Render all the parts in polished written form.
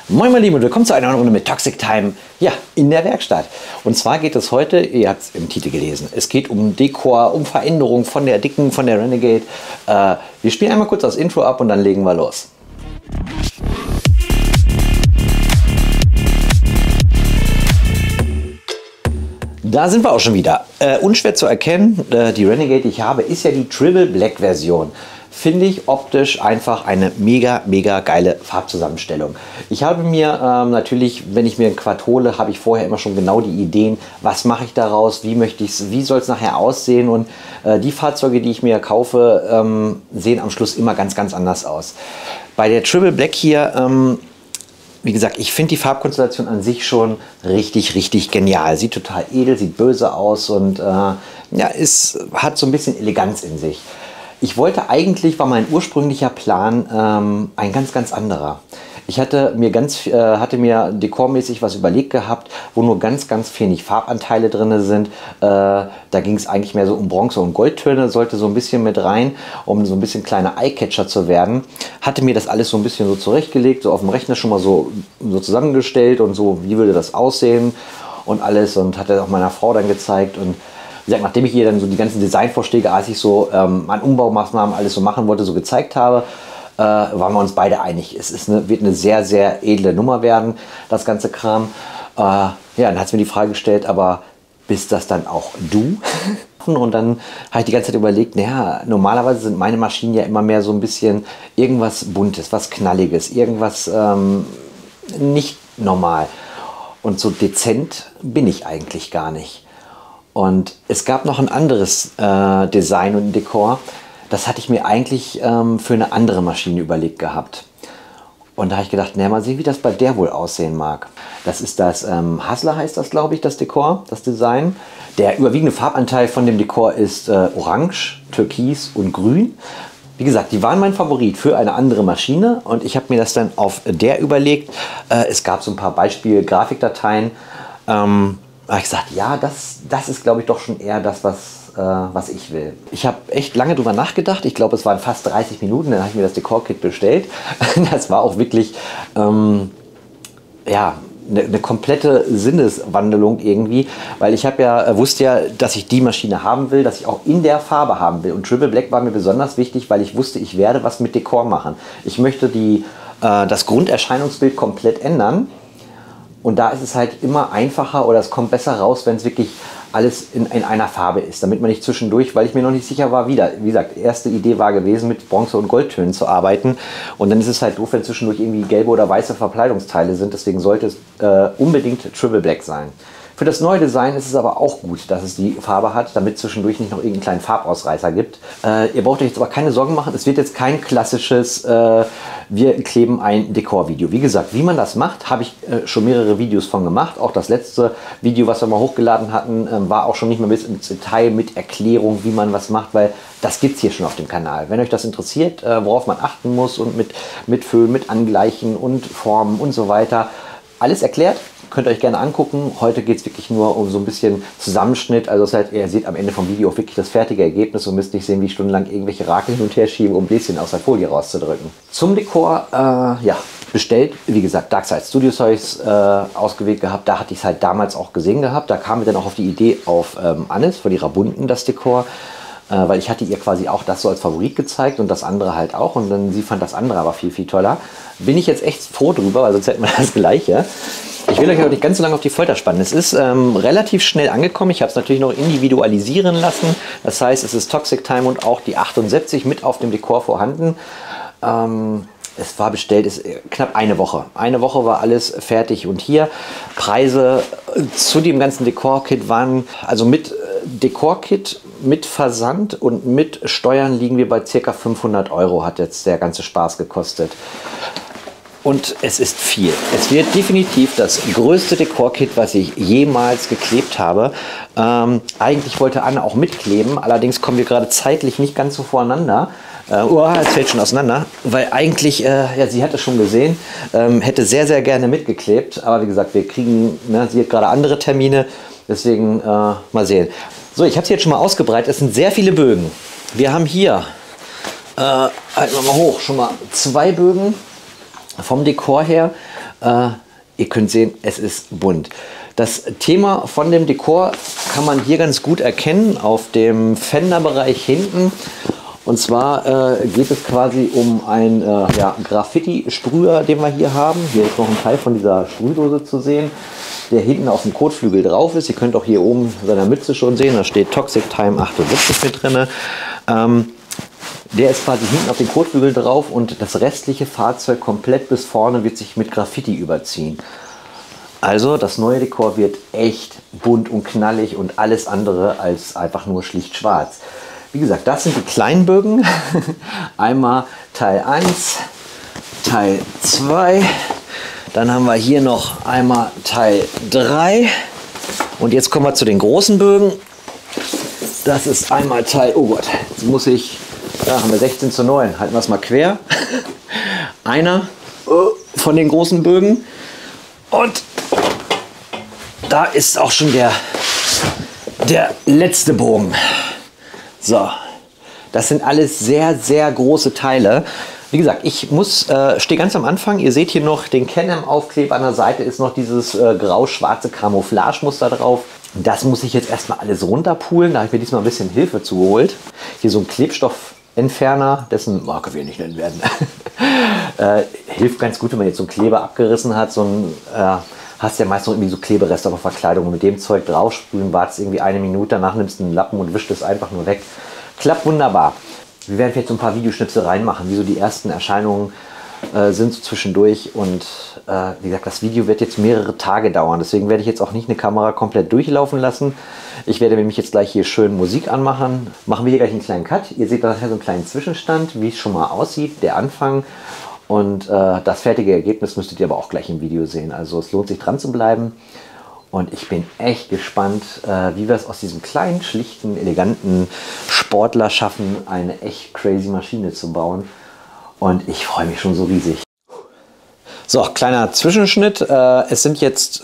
Moin meine Lieben und willkommen zu einer Runde mit Toxic Time, ja, in der Werkstatt. Und zwar geht es heute, ihr habt es im Titel gelesen, es geht um Dekor, um Veränderung von der dicken, von der Renegade. Wir spielen einmal kurz das Intro ab und dann legen wir los. Da sind wir auch schon wieder. Unschwer zu erkennen, die Renegade, die ich habe, ist ja die Triple Black Version. Finde ich optisch einfach eine mega geile Farbzusammenstellung. Ich habe mir natürlich, wenn ich mir ein Quad hole, habe ich vorher immer schon genau die Ideen, was mache ich daraus, wie soll es nachher aussehen, und die Fahrzeuge, die ich mir kaufe, sehen am Schluss immer ganz anders aus. Bei der Triple Black hier, wie gesagt, ich finde die Farbkonstellation an sich schon richtig genial. Sieht total edel, sieht böse aus und ja, hat so ein bisschen Eleganz in sich. Ich wollte eigentlich, war mein ursprünglicher Plan ein ganz anderer. Ich hatte mir dekormäßig was überlegt gehabt, wo nur ganz wenig Farbanteile drin sind. Da ging es eigentlich mehr so um Bronze und Goldtöne, sollte so ein bisschen mit rein, um so ein bisschen kleiner Eyecatcher zu werden. Hatte mir das alles so ein bisschen so zurechtgelegt, so auf dem Rechner schon mal so zusammengestellt und so, wie würde das aussehen und alles, und hatte auch meiner Frau dann gezeigt. Und wie gesagt, nachdem ich ihr dann so die ganzen Designvorschläge, als ich so an Umbaumaßnahmen alles so machen wollte, so gezeigt habe, waren wir uns beide einig. Wird eine sehr edle Nummer werden, das ganze Kram. Ja, dann hat es mir die Frage gestellt, aber bist das dann auch du? Und dann habe ich die ganze Zeit überlegt, naja, normalerweise sind meine Maschinen ja immer mehr so ein bisschen irgendwas Buntes, was Knalliges, irgendwas nicht normal. Und so dezent bin ich eigentlich gar nicht. Und es gab noch ein anderes Design und Dekor. Das hatte ich mir eigentlich für eine andere Maschine überlegt gehabt. Und da habe ich gedacht, na, mal sehen, wie das bei der wohl aussehen mag. Das ist das Hustler, heißt das, glaube ich, das Dekor, das Design. Der überwiegende Farbanteil von dem Dekor ist Orange, Türkis und Grün. Wie gesagt, die waren mein Favorit für eine andere Maschine und ich habe mir das dann auf der überlegt. Es gab so ein paar Beispiel-Grafikdateien. Habe ich gesagt, ja, das ist, glaube ich, doch schon eher das, was ich will. Ich habe echt lange drüber nachgedacht. Ich glaube, es waren fast 30 Minuten. Dann habe ich mir das Dekor-Kit bestellt. Das war auch wirklich ja, eine komplette Sinneswandlung irgendwie, weil ich wusste ja, dass ich die Maschine haben will, dass ich auch in der Farbe haben will. Und Triple Black war mir besonders wichtig, weil ich wusste, ich werde was mit Dekor machen. Ich möchte das Grunderscheinungsbild komplett ändern. Und da ist es halt immer einfacher oder es kommt besser raus, wenn es wirklich alles in einer Farbe ist, damit man nicht zwischendurch, weil ich mir noch nicht sicher war, wie gesagt, erste Idee war gewesen, mit Bronze- und Goldtönen zu arbeiten, und dann ist es halt doof, wenn zwischendurch irgendwie gelbe oder weiße Verkleidungsteile sind, deswegen sollte es unbedingt Triple Black sein. Für das neue Design ist es aber auch gut, dass es die Farbe hat, damit zwischendurch nicht noch irgendeinen kleinen Farbausreißer gibt. Ihr braucht euch jetzt aber keine Sorgen machen, es wird jetzt kein klassisches wir kleben ein Dekor-Video. Wie gesagt, wie man das macht, habe ich schon mehrere Videos von gemacht. Auch das letzte Video, was wir mal hochgeladen hatten, war auch schon nicht mehr bis ins Detail mit Erklärung, wie man was macht, weil das gibt es hier schon auf dem Kanal. Wenn euch das interessiert, worauf man achten muss und mit Füllen, mit Angleichen und Formen und so weiter, alles erklärt. Könnt ihr euch gerne angucken. Heute geht es wirklich nur um so ein bisschen Zusammenschnitt. Also das heißt, ihr seht am Ende vom Video auch wirklich das fertige Ergebnis und müsst nicht sehen, wie ich stundenlang irgendwelche Rakel hin und her schiebe, um Bläschen aus der Folie rauszudrücken. Zum Dekor, ja, bestellt. Wie gesagt, Darkside Studio Toys ausgewählt gehabt. Da hatte ich es halt damals auch gesehen gehabt. Da kamen wir dann auch auf die Idee auf Annes von ihrer Bunten, das Dekor. Weil ich hatte ihr quasi auch das so als Favorit gezeigt und das andere halt auch. Und dann sie fand das andere aber viel toller. Bin ich jetzt echt froh drüber, weil sonst hätten wir das Gleiche. Ich will euch aber nicht ganz so lange auf die Folter spannen. Es ist relativ schnell angekommen. Ich habe es natürlich noch individualisieren lassen. Das heißt, es ist Toxic Time und auch die 78 mit auf dem Dekor vorhanden. Es war bestellt, ist knapp eine Woche. Eine Woche war alles fertig und hier. Preise zu dem ganzen Dekor-Kit waren, also mit Dekor-Kit, mit Versand und mit Steuern liegen wir bei ca. 500 €, hat jetzt der ganze Spaß gekostet. Und es ist viel. Es wird definitiv das größte Dekor-Kit, was ich jemals geklebt habe. Eigentlich wollte Anne auch mitkleben, allerdings kommen wir gerade zeitlich nicht ganz so voreinander. Es fällt schon auseinander, weil eigentlich, ja, sie hat es schon gesehen, hätte sehr gerne mitgeklebt. Aber wie gesagt, wir kriegen, ne, sie hat gerade andere Termine, deswegen mal sehen. So, ich habe es jetzt schon mal ausgebreitet. Es sind sehr viele Bögen. Wir haben hier, halten wir mal hoch, schon mal 2 Bögen vom Dekor her. Ihr könnt sehen, es ist bunt. Das Thema von dem Dekor kann man hier ganz gut erkennen auf dem Fenderbereich hinten. Und zwar geht es quasi um einen Graffiti-Sprüher, den wir hier haben. Hier ist noch ein Teil von dieser Sprühdose zu sehen, der hinten auf dem Kotflügel drauf ist. Ihr könnt auch hier oben seiner Mütze schon sehen, da steht Toxic Time 78 mit drin. Der ist quasi hinten auf dem Kotflügel drauf und das restliche Fahrzeug komplett bis vorne wird sich mit Graffiti überziehen. Also das neue Dekor wird echt bunt und knallig und alles andere als einfach nur schlicht schwarz. Wie gesagt, das sind die kleinen Bögen. Einmal Teil 1, Teil 2. Dann haben wir hier noch einmal Teil 3. Und jetzt kommen wir zu den großen Bögen. Das ist einmal Teil, oh Gott, jetzt muss ich, da haben wir 16:9, halten wir es mal quer. Einer von den großen Bögen. Und da ist auch schon der letzte Bogen. So, das sind alles sehr, sehr große Teile. Wie gesagt, ich stehe ganz am Anfang. Ihr seht hier noch den Can-Am-Aufkleber an der Seite, ist noch dieses grau-schwarze Camouflage-Muster drauf. Das muss ich jetzt erstmal alles runterpulen. Da habe ich mir diesmal ein bisschen Hilfe zugeholt. Hier so ein Klebstoffentferner, dessen Marke wir nicht nennen werden. Hilft ganz gut, wenn man jetzt so einen Kleber abgerissen hat. Hast ja meist noch irgendwie so Klebereste auf der Verkleidung. Und mit dem Zeug draufsprühen, wartest irgendwie 1 Minute, danach nimmst du einen Lappen und wischst es einfach nur weg. Klappt wunderbar. Wir werden vielleicht so ein paar Videoschnipsel reinmachen, wie so die ersten Erscheinungen sind so zwischendurch. Und wie gesagt, das Video wird jetzt mehrere Tage dauern. Deswegen werde ich jetzt auch nicht eine Kamera komplett durchlaufen lassen. Ich werde nämlich jetzt gleich hier schön Musik anmachen. Machen wir hier gleich einen kleinen Cut. Ihr seht da so einen kleinen Zwischenstand, wie es schon mal aussieht, der Anfang. Und das fertige Ergebnis müsstet ihr aber auch gleich im Video sehen. Also es lohnt sich dran zu bleiben. Und ich bin echt gespannt, wie wir es aus diesem kleinen, schlichten, eleganten Sportler schaffen, eine echt crazy Maschine zu bauen. Und ich freue mich schon so riesig. So, kleiner Zwischenschnitt. Es sind jetzt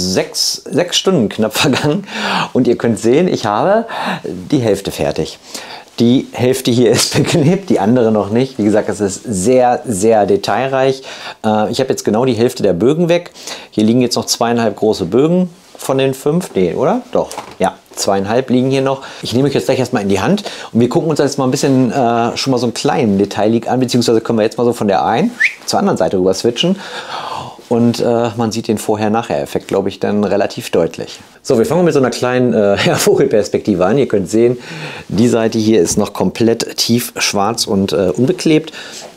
6 Stunden knapp vergangen. Und ihr könnt sehen, ich habe die Hälfte fertig. Die Hälfte hier ist beklebt, die andere noch nicht. Wie gesagt, es ist sehr, sehr detailreich. Ich habe jetzt genau die Hälfte der Bögen weg. Hier liegen jetzt noch 2,5 große Bögen von den 5. Nee, oder? Doch, ja. 2,5 liegen hier noch. Ich nehme euch jetzt gleich erstmal in die Hand und wir gucken uns jetzt mal ein bisschen schon mal so einen kleinen Detailleak an, beziehungsweise können wir jetzt mal so von der einen zur anderen Seite rüber switchen. Und man sieht den Vorher-Nachher-Effekt, glaube ich, dann relativ deutlich. So, wir fangen mit so einer kleinen Vogelperspektive an. Ihr könnt sehen, die Seite hier ist noch komplett tief schwarz und unbeklebt.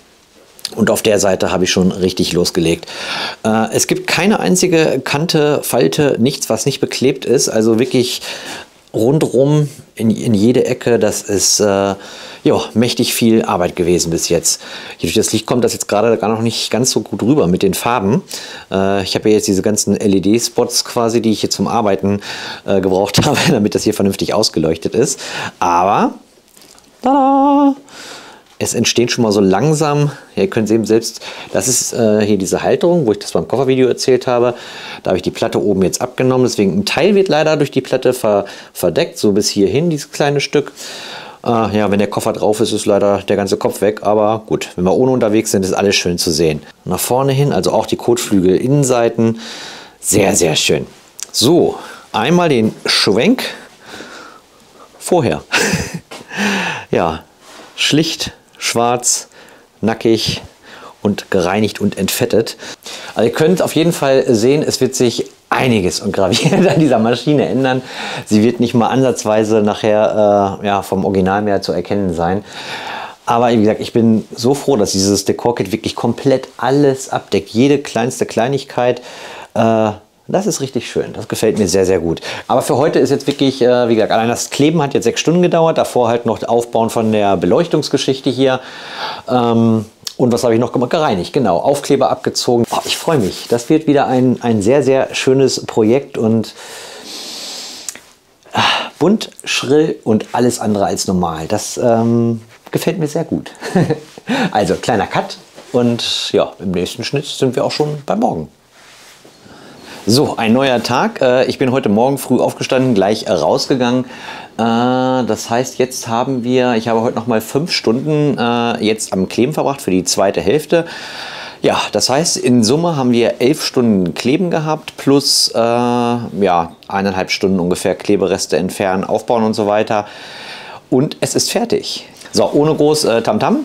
Und auf der Seite habe ich schon richtig losgelegt. Es gibt keine einzige Kante, Falte, nichts, was nicht beklebt ist. Also wirklich rundherum in jede Ecke. Das ist mächtig viel Arbeit gewesen bis jetzt. Hier durch das Licht kommt das jetzt gerade gar noch nicht ganz so gut rüber mit den Farben. Ich habe ja jetzt diese ganzen LED-Spots quasi, die ich hier zum Arbeiten gebraucht habe, damit das hier vernünftig ausgeleuchtet ist. Aber tada! Es entsteht schon mal so langsam, ja, ihr könnt sehen selbst, das ist hier diese Halterung, wo ich das beim Koffervideo erzählt habe. Da habe ich die Platte oben jetzt abgenommen, deswegen ein Teil wird leider durch die Platte verdeckt, so bis hierhin dieses kleine Stück. Ja, wenn der Koffer drauf ist, ist leider der ganze Kopf weg, aber gut, wenn wir ohne unterwegs sind, ist alles schön zu sehen. Nach vorne hin, also auch die Kotflügel Innenseiten, sehr, sehr schön. So, einmal den Schwenk vorher. Ja, schlicht, schwarz, nackig und gereinigt und entfettet. Also ihr könnt auf jeden Fall sehen, es wird sich einiges und gravierend an dieser Maschine ändern. Sie wird nicht mal ansatzweise nachher vom Original mehr zu erkennen sein. Aber wie gesagt, ich bin so froh, dass dieses Dekor-Kit wirklich komplett alles abdeckt. Jede kleinste Kleinigkeit. Das ist richtig schön. Das gefällt mir sehr, sehr gut. Aber für heute ist jetzt wirklich, wie gesagt, allein das Kleben hat jetzt 6 Stunden gedauert. Davor halt noch Aufbauen von der Beleuchtungsgeschichte hier. Und was habe ich noch gemacht? Gereinigt, genau. Aufkleber abgezogen. Oh, ich freue mich. Das wird wieder ein sehr, sehr schönes Projekt und bunt, schrill und alles andere als normal. Das gefällt mir sehr gut. Also, kleiner Cut. Und ja, im nächsten Schnitt sind wir auch schon bei morgen. So, ein neuer Tag. Ich bin heute Morgen früh aufgestanden, gleich rausgegangen. Das heißt, ich habe heute noch mal 5 Stunden jetzt am Kleben verbracht für die zweite Hälfte. Ja, das heißt, in Summe haben wir 11 Stunden Kleben gehabt, plus ja, 1,5 Stunden ungefähr Klebereste entfernen, aufbauen und so weiter. Und es ist fertig. So, ohne groß Tamtam.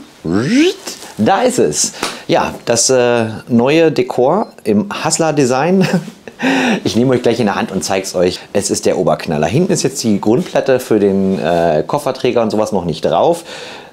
Da ist es. Ja, das neue Dekor im Hustler-Design. Ich nehme euch gleich in der Hand und zeige es euch. Es ist der Oberknaller. Hinten ist jetzt die Grundplatte für den Kofferträger und sowas noch nicht drauf.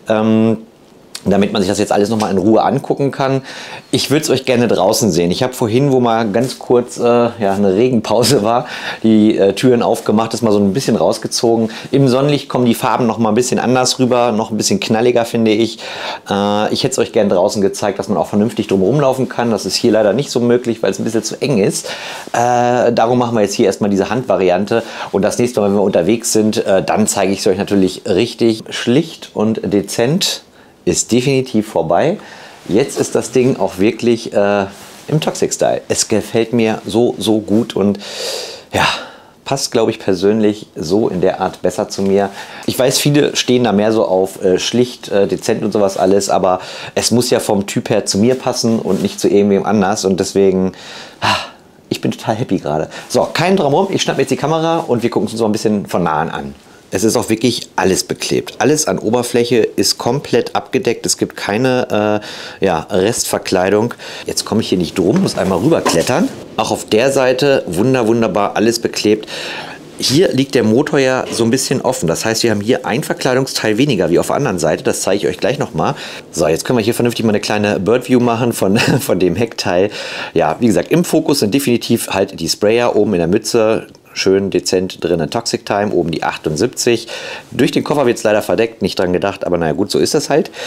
Damit man sich das jetzt alles nochmal in Ruhe angucken kann. Ich würde es euch gerne draußen sehen. Ich habe vorhin, wo mal ganz kurz ja, eine Regenpause war, die Türen aufgemacht, ist mal so ein bisschen rausgezogen. Im Sonnenlicht kommen die Farben noch mal ein bisschen anders rüber, noch ein bisschen knalliger, finde ich. Ich hätte es euch gerne draußen gezeigt, dass man auch vernünftig drum rumlaufen kann. Das ist hier leider nicht so möglich, weil es ein bisschen zu eng ist. Darum machen wir jetzt hier erstmal diese Handvariante. Und das nächste Mal, wenn wir unterwegs sind, dann zeige ich es euch natürlich richtig schlicht und dezent. Ist definitiv vorbei. Jetzt ist das Ding auch wirklich im Toxic-Style. Es gefällt mir so, so gut und ja, passt, glaube ich, persönlich so in der Art besser zu mir. Ich weiß, viele stehen da mehr so auf schlicht, dezent und sowas alles, aber es muss ja vom Typ her zu mir passen und nicht zu irgendwem anders und deswegen, ich bin total happy gerade. So, kein Drumherum, ich schnapp mir jetzt die Kamera und wir gucken uns so ein bisschen von nahen an. Es ist auch wirklich alles beklebt. Alles an Oberfläche ist komplett abgedeckt. Es gibt keine ja, Restverkleidung. Jetzt komme ich hier nicht drum, muss einmal rüberklettern. Auch auf der Seite wunderbar alles beklebt. Hier liegt der Motor ja so ein bisschen offen. Das heißt, wir haben hier ein Verkleidungsteil weniger wie auf der anderen Seite. Das zeige ich euch gleich nochmal. So, jetzt können wir hier vernünftig mal eine kleine Birdview machen von dem Heckteil. Ja, wie gesagt, im Fokus sind definitiv halt die Sprayer oben in der Mütze. Schön dezent drin, Toxic Time, oben die 78. Durch den Koffer wird es leider verdeckt, nicht dran gedacht, aber naja gut, so ist das halt.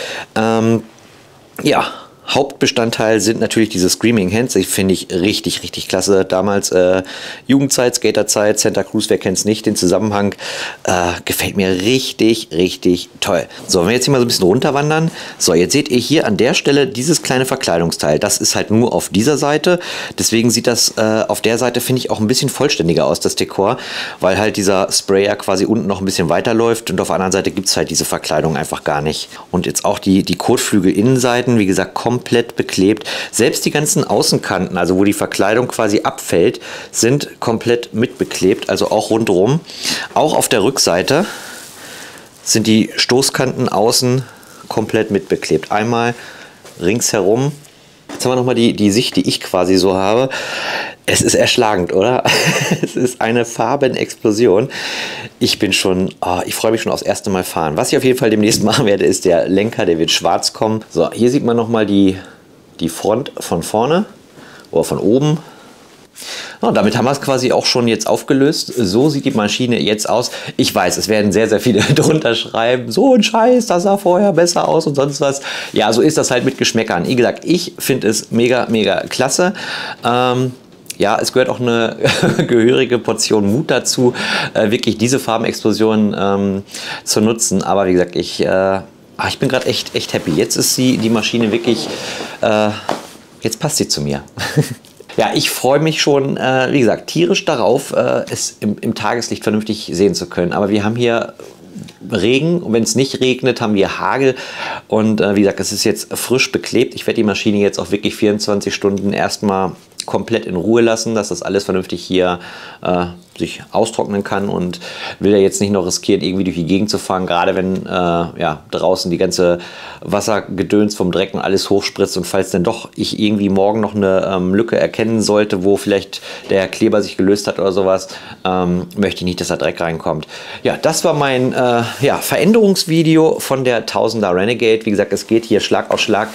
Ja, Hauptbestandteil sind natürlich diese Screaming Hands. Ich finde ich richtig klasse. Damals Jugendzeit, Skaterzeit, Santa Cruz, wer kennt es nicht, den Zusammenhang. Gefällt mir richtig toll. So, wenn wir jetzt hier mal so ein bisschen runterwandern. So, jetzt seht ihr hier an der Stelle dieses kleine Verkleidungsteil. Das ist halt nur auf dieser Seite. Deswegen sieht das auf der Seite, finde ich, auch ein bisschen vollständiger aus, das Dekor. Weil halt dieser Sprayer quasi unten noch ein bisschen weiterläuft. Und auf der anderen Seite gibt es halt diese Verkleidung einfach gar nicht. Und jetzt auch die Kotflügel-Innenseiten, wie gesagt, komplett beklebt. Selbst die ganzen Außenkanten, also wo die Verkleidung quasi abfällt, sind komplett mitbeklebt, also auch rundherum. Auch auf der Rückseite sind die Stoßkanten außen komplett mitbeklebt. Einmal ringsherum. Jetzt haben wir nochmal die Sicht, die ich quasi so habe. Es ist erschlagend, oder? Es ist eine Farbenexplosion. Ich bin schon, ich freue mich schon aufs erste Mal fahren. Was ich auf jeden Fall demnächst machen werde, ist der Lenker, der wird schwarz kommen. So, hier sieht man nochmal die Front von vorne oder von oben. Und damit haben wir es quasi auch schon jetzt aufgelöst. So sieht die Maschine jetzt aus. Ich weiß, es werden sehr viele drunter schreiben, so ein Scheiß, das sah vorher besser aus und sonst was. Ja, so ist das halt mit Geschmäckern. Wie gesagt, ich finde es mega klasse. Ja, es gehört auch eine gehörige Portion Mut dazu, wirklich diese Farbenexplosion zu nutzen. Aber wie gesagt, ich bin gerade echt happy. Jetzt ist die Maschine wirklich, jetzt passt sie zu mir. Ja, ich freue mich schon, wie gesagt, tierisch darauf, es im Tageslicht vernünftig sehen zu können. Aber wir haben hier Regen und wenn es nicht regnet, haben wir Hagel. Und wie gesagt, es ist jetzt frisch beklebt. Ich werde die Maschine jetzt auch wirklich 24 Stunden erstmal komplett in Ruhe lassen, dass das alles vernünftig hier sich austrocknen kann und will ja jetzt nicht noch riskieren, irgendwie durch die Gegend zu fahren, gerade wenn ja, draußen die ganze Wassergedöns vom Dreck und alles hochspritzt und falls dann doch ich irgendwie morgen noch eine Lücke erkennen sollte, wo vielleicht der Kleber sich gelöst hat oder sowas, möchte ich nicht, dass da Dreck reinkommt. Ja, das war mein ja, Veränderungsvideo von der 1000er Renegade. Wie gesagt, es geht hier Schlag auf Schlag.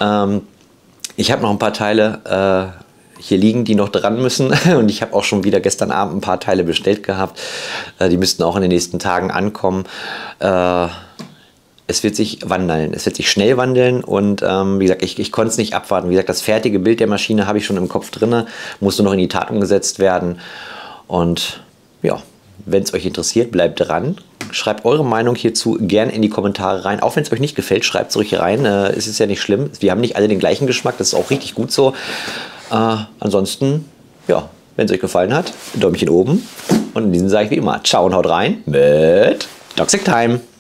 Ich habe noch ein paar Teile hier liegen, die noch dran müssen und ich habe auch schon wieder gestern Abend ein paar Teile bestellt gehabt. Die müssten auch in den nächsten Tagen ankommen. Es wird sich wandeln, es wird sich schnell wandeln und wie gesagt, ich konnte es nicht abwarten. Wie gesagt, das fertige Bild der Maschine habe ich schon im Kopf drin, muss nur noch in die Tat umgesetzt werden und ja, wenn es euch interessiert, bleibt dran. Schreibt eure Meinung hierzu gerne in die Kommentare rein. Auch wenn es euch nicht gefällt, schreibt es ruhig rein. Es ist ja nicht schlimm. Wir haben nicht alle den gleichen Geschmack, das ist auch richtig gut so. Ansonsten, ja, wenn es euch gefallen hat, Däumchen oben. Und in diesem sage ich wie immer, ciao und haut rein mit Toxic Time.